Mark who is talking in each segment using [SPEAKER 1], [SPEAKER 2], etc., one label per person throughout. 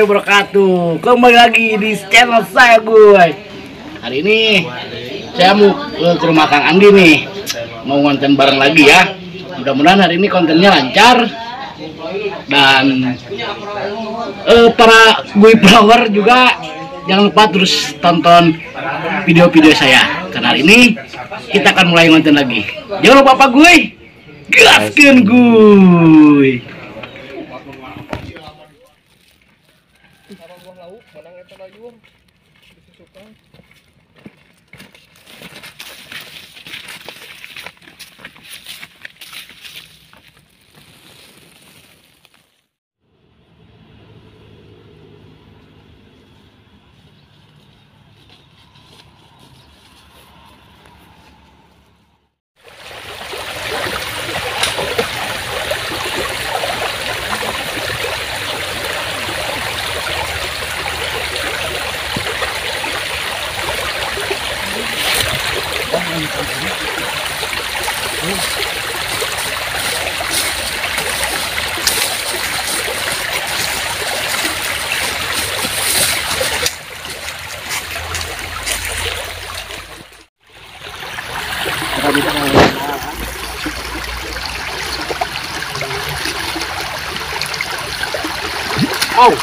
[SPEAKER 1] warahmatullahi wabarakatuh. Kembali lagi di channel saya, gue. Hari ini saya mau ke rumah Kang Andi nih. Mau konten bareng lagi ya. Mudah-mudahan hari ini kontennya lancar. Dan para gue flower juga jangan lupa terus tonton video-video saya. Karena hari ini kita akan mulai konten lagi. Jangan lupa Pak gue. Gaskeun gue. Oh.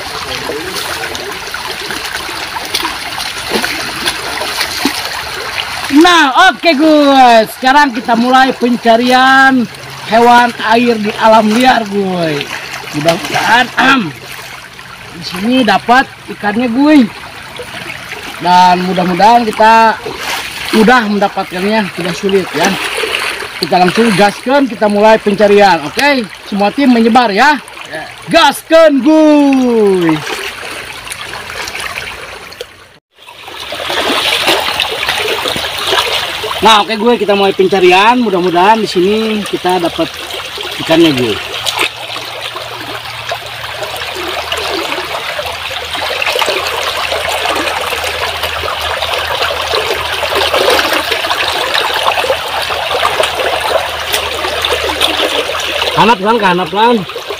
[SPEAKER 1] Nah, oke guys. Sekarang kita mulai pencarian hewan air di alam liar, gue. Mudah-mudahan di sini dapat ikannya, gue. Dan mudah-mudahan kita mudah mendapatkannya, tidak sulit ya. Kita langsung gaskan, kita mulai pencarian. Oke, semua tim menyebar ya. Gaskan gue. Nah, oke gue, kita mulai pencarian. Mudah-mudahan di sini kita dapat ikannya, gue. Hanap kan, hanap kan.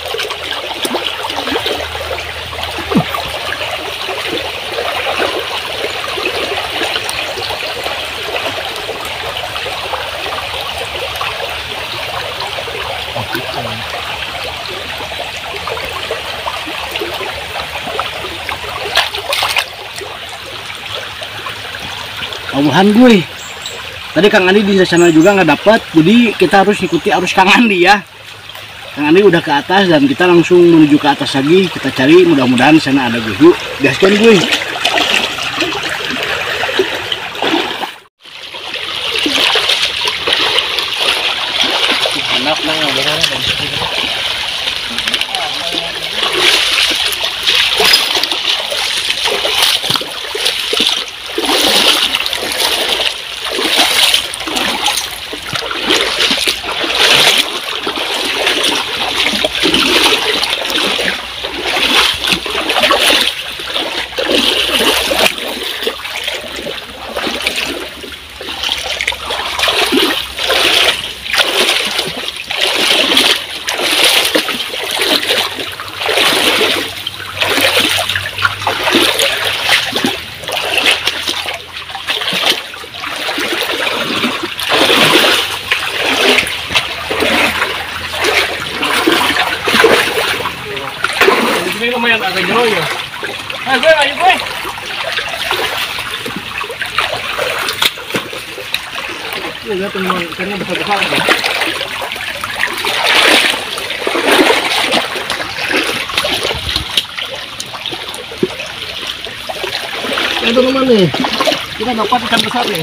[SPEAKER 1] Mudah-mudahan gue. Tadi Kang Andi di sana juga nggak dapat, jadi kita harus ikuti arus Kang Andi ya. Kang Andi udah ke atas dan kita langsung menuju ke atas lagi. Kita cari, mudah-mudahan sana ada gue. Yuk, gaskan gue. Ini lumayan agak jauh ya. Ayo gue, ayo gue. Ini lihat teman, ikannya besar-besar ya. Ya teman nih, kita dapat ikan besar nih.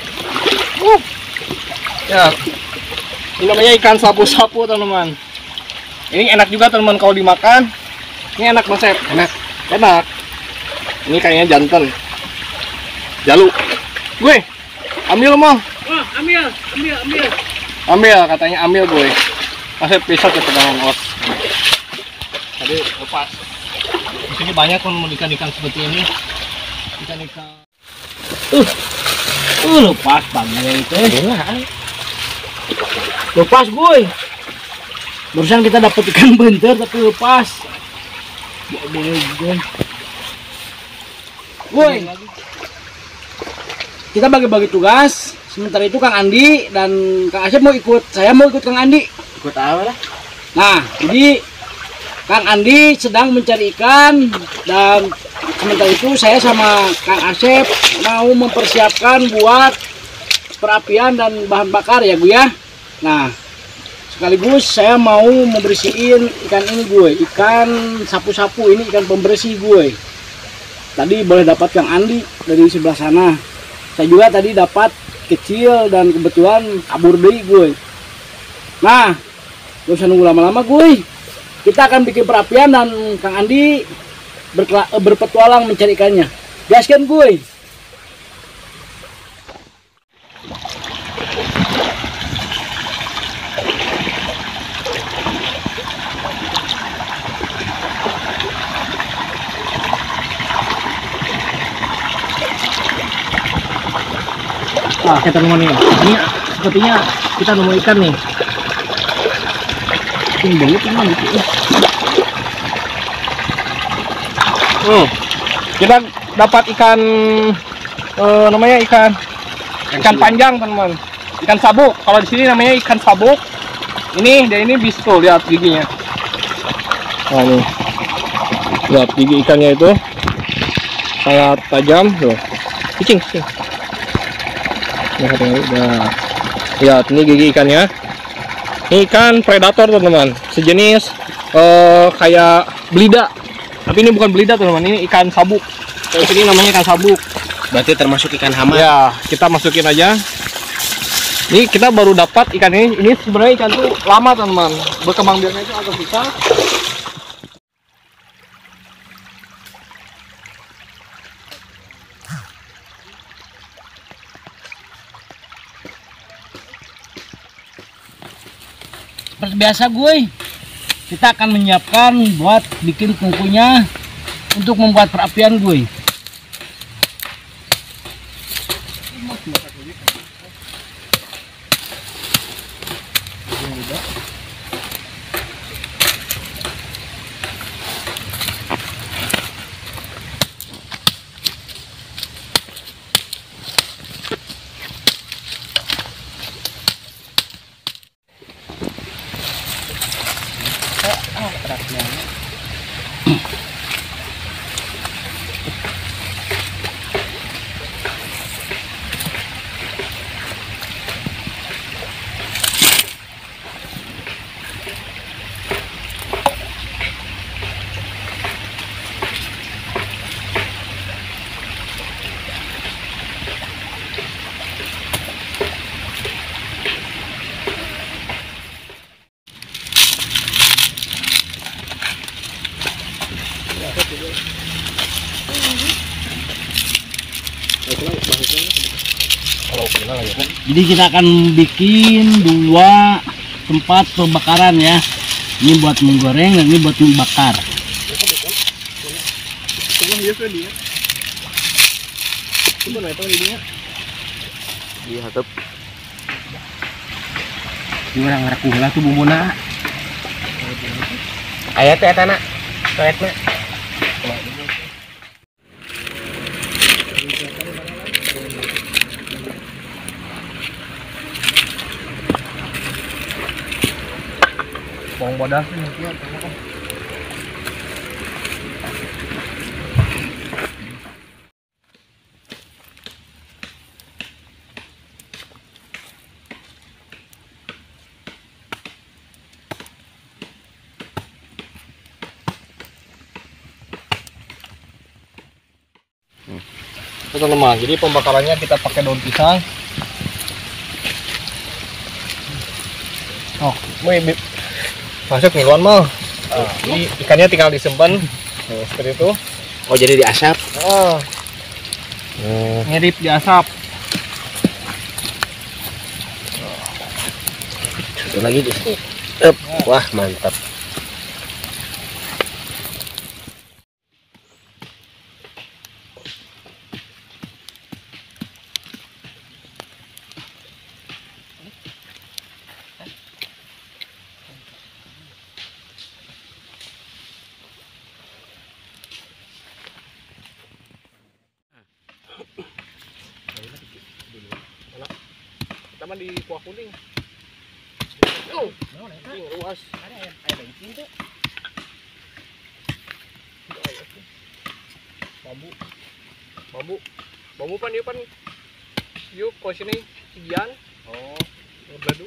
[SPEAKER 1] Ya, ini namanya ikan sapu-sapu teman-teman. Ini enak juga teman-teman kalau dimakan. Ini enak Mas, enak. Ini kayaknya jantan. Jalu. Gue, ambil mau. Oh, ambil. Ambil katanya ambil gue. Mas bisa ke pegangan os. Tadi lepas. Di sini banyak ikan-ikan seperti ini. Ikan-ikan. Lepas banget itu. Lepas gue. Barusan kita dapat ikan bentar tapi lepas.
[SPEAKER 2] Woi, kita bagi-bagi tugas. Sementara itu Kang Andi dan Kang Asep mau ikut. Saya mau ikut Kang Andi.
[SPEAKER 1] Ikut apa lah?
[SPEAKER 2] Nah, jadi Kang Andi sedang mencari ikan dan sementara itu saya sama Kang Asep mau mempersiapkan buat perapian dan bahan bakar ya gue ya. Nah, sekaligus saya mau membersihin ikan ini gue, ikan sapu-sapu ini, ikan pembersih gue. Tadi boleh dapat Kang Andi dari sebelah sana. Saya juga tadi dapat kecil dan kebetulan kabur deui gue. Nah, gak usah nunggu lama-lama gue. Kita akan bikin perapian dan Kang Andi berpetualang mencari ikannya. Gaskan gue.
[SPEAKER 1] Nah, kita nemu nih. Ini sepertinya kita nemu ikan nih. Ini banget teman gitu. Kita dapat ikan namanya ikan panjang, teman-teman. Ikan sabuk. Kalau di sini namanya ikan sabuk. Ini dan ini bisul, lihat giginya. Nah, nih. Lihat gigi ikannya itu sangat tajam, tuh. Cicing. Nah, lihat ini gigi ikannya. Ini ikan predator, teman-teman. Sejenis kayak belida. Tapi ini bukan belida, teman-teman. Ini ikan sabuk. Kalau sini namanya ikan sabuk.
[SPEAKER 3] Berarti termasuk ikan hama.
[SPEAKER 1] Ya, kita masukin aja. Ini kita baru dapat ikan ini. Ini sebenarnya ikan tuh lama, teman-teman. Berkembang biaknya itu agak susah.
[SPEAKER 2] Seperti biasa gue, kita akan menyiapkan buat bikin tungkunya untuk membuat perapian gue. Jadi kita akan bikin dua tempat pembakaran ya. Ini buat menggoreng dan ini buat membakar.
[SPEAKER 3] Iya, hatep.
[SPEAKER 1] Gimana ngarakuh lah tuh bumbuna.
[SPEAKER 3] Aya teh eta na. Toetna.
[SPEAKER 1] Bawang bodas nih. Teman-teman, jadi pembakarannya kita pakai daun pisang. Oh, masuk nih luan mal. Ini ikannya tinggal disimpan seperti itu.
[SPEAKER 3] Oh, jadi diasap.
[SPEAKER 1] Ngedip diasap.
[SPEAKER 3] Satu lagi di sini. Wah, mantap.
[SPEAKER 1] Kita mah di kuah kuning. Ini ruas.
[SPEAKER 2] Ada bensin tuh.
[SPEAKER 1] Bambu pan yuk kau sini sekian. Oh, beladu.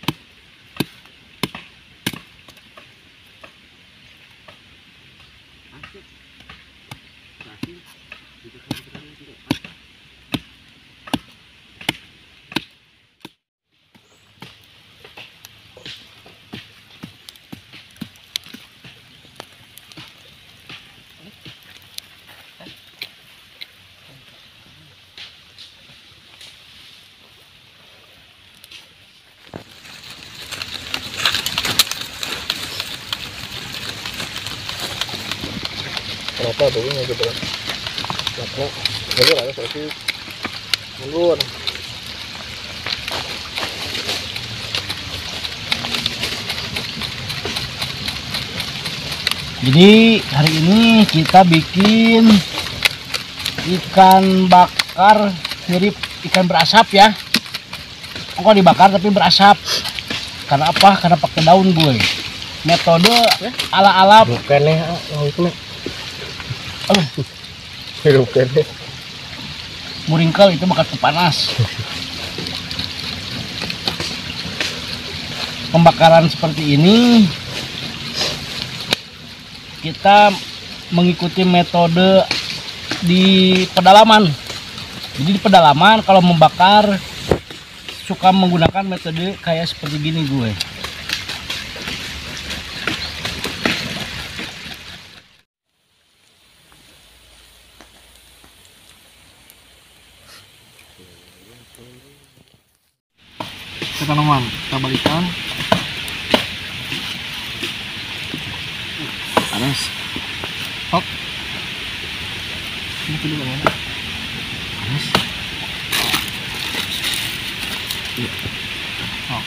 [SPEAKER 1] Kenapa tuh ini gitu kan? Kenapa? Mundur ada sih. Mundur.
[SPEAKER 2] Jadi hari ini kita bikin ikan bakar mirip ikan berasap ya. Kok dibakar tapi berasap. Karena apa? Karena pakai daun gue. Metode ala-ala
[SPEAKER 3] Bukan nih, itu nih. Bukan nih.
[SPEAKER 2] muringkel itu bakar panas. Pembakaran seperti ini kita mengikuti metode di pedalaman. Jadi di pedalaman kalau membakar suka menggunakan metode kayak seperti gini gue.
[SPEAKER 1] Teman-teman, kita balikan.
[SPEAKER 2] Panas.
[SPEAKER 1] Hop. Ini dulu kan.
[SPEAKER 2] Panas.
[SPEAKER 1] Iya. Oh.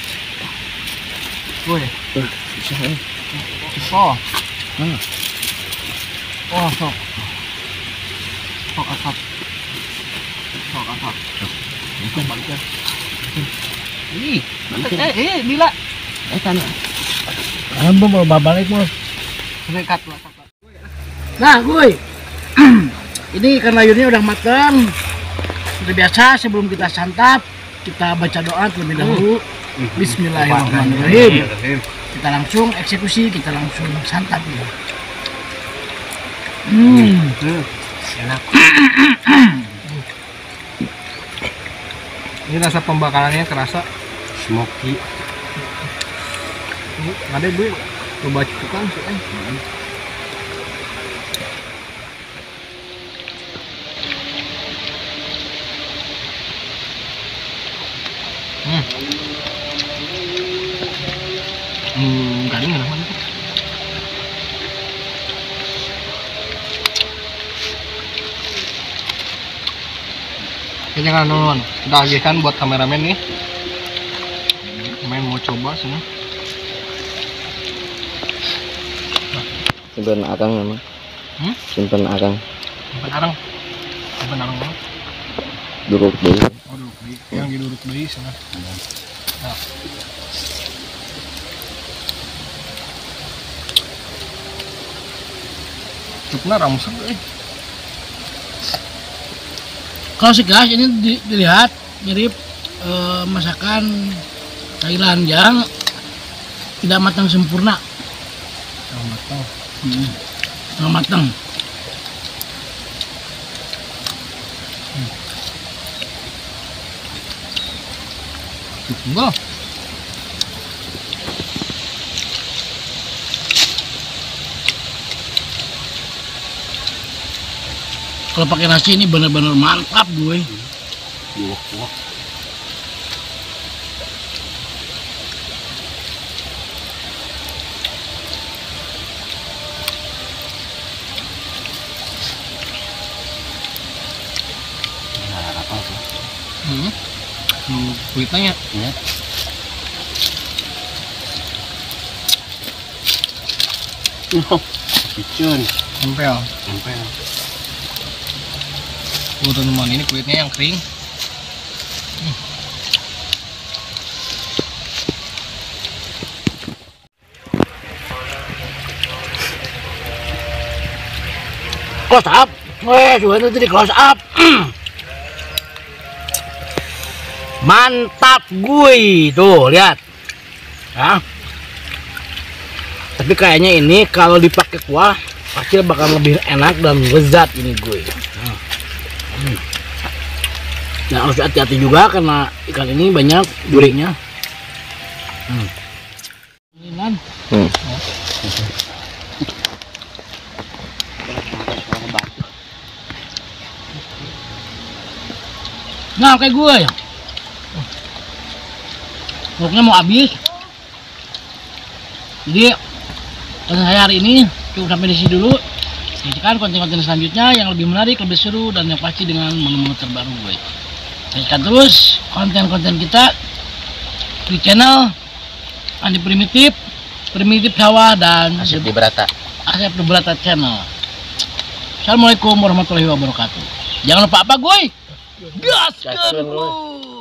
[SPEAKER 1] Woi.
[SPEAKER 3] Bisa nih.
[SPEAKER 1] Oh.
[SPEAKER 2] Mana?
[SPEAKER 1] Oh, sok. Sok asap. Sok asap. Kita balikan.
[SPEAKER 2] Ih, Lila.
[SPEAKER 3] Tanah.
[SPEAKER 2] Kamu mau balik mau.
[SPEAKER 1] Dekat lah.
[SPEAKER 2] Nah, gue. Ini ikan layurnya udah matang. Seperti biasa sebelum kita santap, kita baca doa terlebih dahulu. Bismillahirrahmanirrahim. Kita langsung eksekusi, kita langsung santap ya.
[SPEAKER 3] Enak.
[SPEAKER 1] Ini rasa pembakarannya kerasa.
[SPEAKER 3] Smoky.
[SPEAKER 1] Ini ada gue coba cukupan sih.
[SPEAKER 2] Garing kenapa nih?
[SPEAKER 1] Kayaknya kan teman-teman, kita agihkan buat kameramen nih. Main mau coba sini.
[SPEAKER 3] Simpen akang memang. Simpen akang.
[SPEAKER 1] Simpen arang banget.
[SPEAKER 3] Duruk dulu.
[SPEAKER 1] Oh, duduk deui. Yang diduduk deui sana. Nah. Cukna ramsek euy.
[SPEAKER 2] Kalau segas ini dilihat mirip masakan Thailand yang tidak matang sempurna. Yang matang.
[SPEAKER 1] Enggak.
[SPEAKER 2] Kalau pakai nasi ini benar-benar mantap gue.
[SPEAKER 3] Buak-buak. Nah, apa tuh?
[SPEAKER 1] Kulitnya
[SPEAKER 3] Ya. Picun.
[SPEAKER 1] nempel.
[SPEAKER 3] Nempel.
[SPEAKER 1] Tuh teman-teman, ini kulitnya yang kering.
[SPEAKER 2] Close up. Sudah itu di close up. Mantap gue. Tuh, lihat. Ya. Tapi kayaknya ini kalau dipakai kuah pasti bakal lebih enak dan lezat ini gue. Nah, harus hati-hati juga karena ikan ini banyak durinya. Nah, kayak gue ya. Pokoknya mau habis. Jadi, konten saya hari ini cukup sampai di sini dulu. Saksikan konten-konten selanjutnya yang lebih menarik, lebih seru, dan yang pasti dengan menu-menu terbaru gue. Saksikan terus konten-konten kita di channel Andi Primitif, Primitif Sawah, dan
[SPEAKER 3] Asep di Berata.
[SPEAKER 2] Asep di Berata channel. Assalamualaikum warahmatullahi wabarakatuh. Jangan lupa apa gue? Gaskan bro.